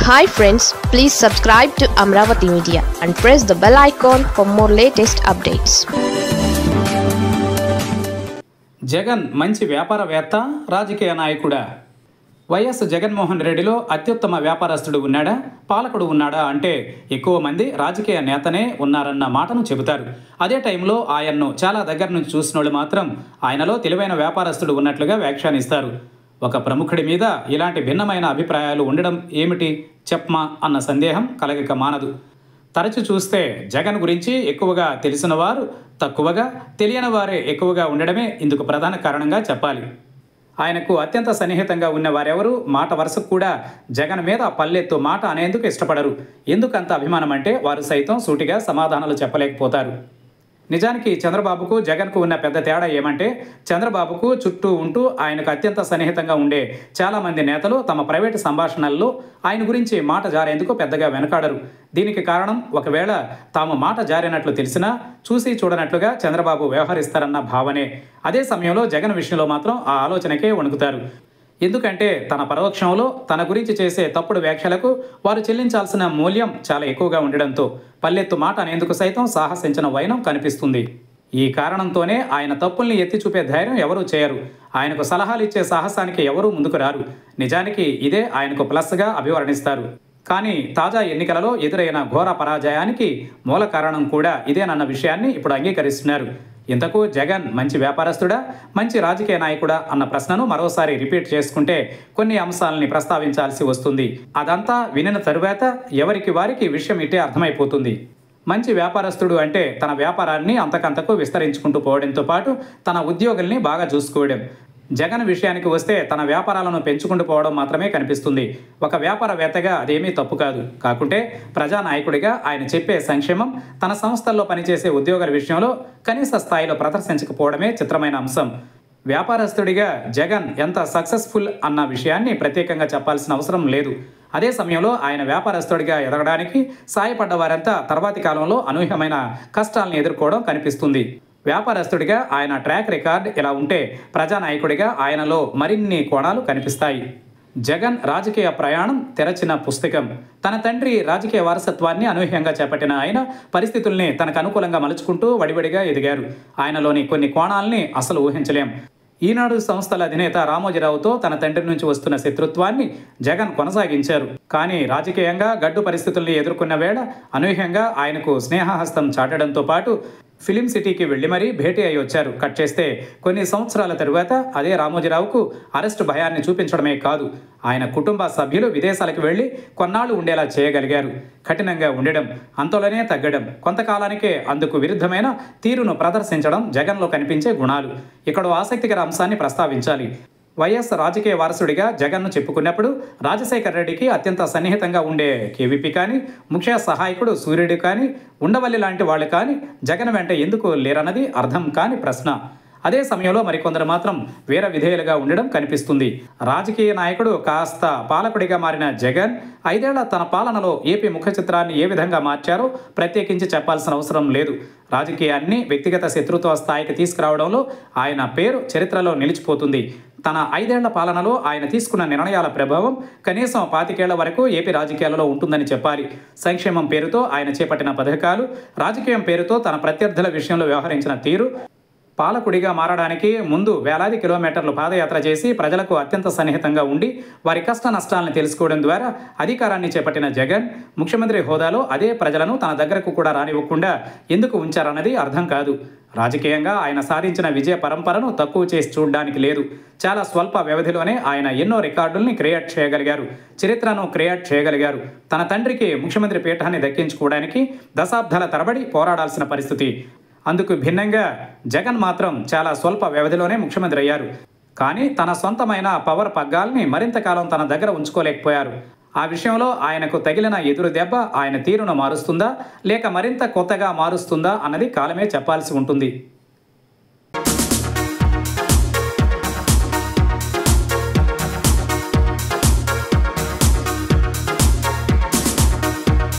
Hi friends, please subscribe to Amravati Media and press the bell icon for more latest updates. Jagan మంచి వ్యాపారవేత్త, రాజకీయ నాయకుడా? YS Jaganmohan రెడ్డిలో అత్యుత్తమ వ్యాపారస్తుడు ఉన్నాడా, పాలకుడు ఉన్నాడా అంటే ఎక్కువ మంది రాజకీయ నేతనే ఉన్నారన్న మాటను చెబుతారు. అదే టైంలో ఆయన్ను చాలా దగ్గర నుంచి చూసిన వాళ్ళు మాత్రం ఆయనలో తెలివైన వ్యాపారస్తుడు ఉన్నట్లుగా వ్యాఖ్యానిస్తారు. ఒక ప్రముఖుడి మీద ఇలాంటి భిన్నమైన అభిప్రాయాలు ఉండడం ఏమిటి చెప్పమా అన్న సందేహం కలగక మానదు. తరచు చూస్తే జగన్ గురించి ఎక్కువగా తెలిసిన వారు తక్కువగా, తెలియని వారే ఎక్కువగా ఉండడమే ఇందుకు ప్రధాన కారణంగా చెప్పాలి. ఆయనకు అత్యంత సన్నిహితంగా ఉన్న వారెవరూ మాట వరుసకు కూడా జగన్ మీద పల్లెత్తు మాట అనేందుకు ఇష్టపడరు. ఎందుకంత అభిమానం అంటే వారు సైతం సూటిగా సమాధానాలు చెప్పలేకపోతారు. నిజానికి చంద్రబాబుకు జగన్కు ఉన్న పెద్ద తేడా ఏమంటే, చంద్రబాబుకు చుట్టూ ఉంటూ ఆయనకు అత్యంత సన్నిహితంగా ఉండే చాలామంది నేతలు తమ ప్రైవేటు సంభాషణల్లో ఆయన గురించి మాట జారేందుకు పెద్దగా వెనకాడరు. దీనికి కారణం, ఒకవేళ తాము మాట జారినట్లు తెలిసినా చూసి చూడనట్లుగా చంద్రబాబు వ్యవహరిస్తారన్న భావనే. అదే సమయంలో జగన్ విషయంలో మాత్రం ఆ ఆలోచనకే వణుకుతారు. ఎందుకంటే తన పరోక్షంలో తన గురించి చేసే తప్పుడు వ్యాఖ్యలకు వారు చెల్లించాల్సిన మూల్యం చాలా ఎక్కువగా ఉండడంతో పల్లెత్తు మాట అనేందుకు సైతం సాహసించిన వైనం కనిపిస్తుంది. ఈ కారణంతోనే ఆయన తప్పుల్ని ఎత్తి చూపే ధైర్యం ఎవరూ చేయరు. ఆయనకు సలహాలు ఇచ్చే సాహసానికి ఎవరూ ముందుకు రారు. నిజానికి ఇదే ఆయనకు ప్లస్గా అభివర్ణిస్తారు. కానీ తాజా ఎన్నికలలో ఎదురైన ఘోర పరాజయానికి మూల కారణం కూడా ఇదేనన్న విషయాన్ని ఇప్పుడు అంగీకరిస్తున్నారు. ఇంతకు జగన్ మంచి వ్యాపారస్తుడా, మంచి రాజకీయ నాయకుడా అన్న ప్రశ్నను మరోసారి రిపీట్ చేసుకుంటే కొన్ని అంశాలని ప్రస్తావించాల్సి వస్తుంది. అదంతా వినిన తరువాత ఎవరికి వారికి విషయం ఇట్టే అర్థమైపోతుంది. మంచి వ్యాపారస్తుడు అంటే తన వ్యాపారాన్ని అంతకంతకు విస్తరించుకుంటూ పోవడంతో పాటు తన ఉద్యోగుల్ని బాగా చూసుకోవడం. జగన్ విషయానికి వస్తే తన వ్యాపారాలను పెంచుకుంటూ పోవడం మాత్రమే కనిపిస్తుంది. ఒక వ్యాపారవేత్తగా అదేమీ తప్పు కాదు. కాకుంటే ప్రజానాయకుడిగా ఆయన చెప్పే సంక్షేమం తన సంస్థల్లో పనిచేసే ఉద్యోగుల విషయంలో కనీస స్థాయిలో ప్రదర్శించకపోవడమే చిత్రమైన అంశం. వ్యాపారస్తుడిగా జగన్ ఎంత సక్సెస్ఫుల్ అన్న విషయాన్ని ప్రత్యేకంగా చెప్పాల్సిన అవసరం లేదు. అదే సమయంలో ఆయన వ్యాపారస్తుడిగా ఎదగడానికి సాయపడ్డ వారంతా తర్వాతి కాలంలో అనూహ్యమైన కష్టాలను ఎదుర్కోవడం కనిపిస్తుంది. వ్యాపారస్తుడిగా ఆయన ట్రాక్ రికార్డ్ ఇలా ఉంటే, ప్రజానాయకుడిగా ఆయనలో మరిన్ని కోణాలు కనిపిస్తాయి. జగన్ రాజకీయ ప్రయాణం తెరచిన పుస్తకం. తన తండ్రి రాజకీయ వారసత్వాన్ని అనూహ్యంగా చేపట్టిన ఆయన పరిస్థితుల్ని తనకు అనుకూలంగా మలుచుకుంటూ వడివడిగా ఎదిగారు. ఆయనలోని కొన్ని కోణాలని అసలు ఊహించలేం. ఈనాడు సంస్థల అధినేత రామోజీరావుతో తన తండ్రి నుంచి వస్తున్న శత్రుత్వాన్ని జగన్ కొనసాగించారు. కానీ రాజకీయంగా గడ్డు పరిస్థితుల్ని ఎదుర్కొన్న వేళ అనూహ్యంగా ఆయనకు స్నేహహస్తం చాటడంతో పాటు ఫిలిం సిటీకి వెళ్లి మరీ భేటీ అయి వచ్చారు. కట్ చేస్తే కొన్ని సంవత్సరాల తరువాత అదే రామోజీరావుకు అరెస్టు భయాన్ని చూపించడమే కాదు, ఆయన కుటుంబ సభ్యులు విదేశాలకు వెళ్లి కొన్నాళ్లు ఉండేలా చేయగలిగారు. కఠినంగా ఉండడం, అంతలోనే తగ్గడం, కొంతకాలానికే అందుకు విరుద్ధమైన తీరును ప్రదర్శించడం జగన్లో కనిపించే గుణాలు. ఇక్కడ ఆసక్తికర అంశాన్ని ప్రస్తావించాలి. వైఎస్ రాజకీయ వారసుడిగా జగన్ను చెప్పుకున్నప్పుడు రాజశేఖర రెడ్డికి అత్యంత సన్నిహితంగా ఉండే కేవీపీ కానీ, ముఖ్య సహాయకుడు సూర్యుడు కానీ, ఉండవల్లి లాంటి వాళ్ళు కానీ జగన్ వెంట ఎందుకు లేరన్నది అర్థం కాని ప్రశ్న. అదే సమయంలో మరికొందరు మాత్రం వేర విధేయులుగా ఉండడం కనిపిస్తుంది. రాజకీయ నాయకుడు కాస్త పాలకుడిగా మారిన జగన్ 5 ఏళ్ల తన పాలనలో ఏపీ ముఖ చిత్రాన్ని ఏ విధంగా మార్చారో ప్రత్యేకించి చెప్పాల్సిన అవసరం లేదు. రాజకీయాన్ని వ్యక్తిగత శత్రుత్వ స్థాయికి తీసుకురావడంలో ఆయన పేరు చరిత్రలో నిలిచిపోతుంది. తన 5 ఏళ్ల పాలనలో ఆయన తీసుకున్న నిర్ణయాల ప్రభావం కనీసం 25 ఏళ్ల వరకు ఏపీ రాజకీయాలలో ఉంటుందని చెప్పాలి. సంక్షేమం పేరుతో ఆయన చేపట్టిన పథకాలు, రాజకీయం పేరుతో తన ప్రత్యర్థుల విషయంలో వ్యవహరించిన తీరు, పాలకుడిగా మారడానికి ముందు వేలాది కిలోమీటర్లు పాదయాత్ర చేసి ప్రజలకు అత్యంత సన్నిహితంగా ఉండి వారి కష్ట నష్టాలను తెలుసుకోవడం ద్వారా అధికారాన్ని చేపట్టిన జగన్ ముఖ్యమంత్రి హోదాలో అదే ప్రజలను తన దగ్గరకు కూడా రానివ్వకుండా ఎందుకు ఉంచారన్నది అర్థం కాదు. రాజకీయంగా ఆయన సాధించిన విజయ పరంపరను తక్కువ చేసి చూడడానికి లేదు. చాలా స్వల్ప వ్యవధిలోనే ఆయన ఎన్నో రికార్డుల్ని క్రియేట్ చేయగలిగారు, చరిత్రను క్రియేట్ చేయగలిగారు. తన తండ్రికి ముఖ్యమంత్రి పీఠాన్ని దక్కించుకోవడానికి దశాబ్దాల తరబడి పోరాడాల్సిన పరిస్థితి. అందుకు భిన్నంగా జగన్ మాత్రం చాలా స్వల్ప వ్యవధిలోనే ముఖ్యమంత్రి అయ్యారు. కానీ తన సొంతమైన పవర్ పగ్గాల్ని మరింత కాలం తన దగ్గర ఉంచుకోలేకపోయారు. ఆ విషయంలో ఆయనకు తగిలిన ఎదురు దెబ్బ ఆయన తీరును మారుస్తుందా, లేక మరింత కొత్తగా మారుస్తుందా అన్నది కాలమే చెప్పాల్సి ఉంటుంది.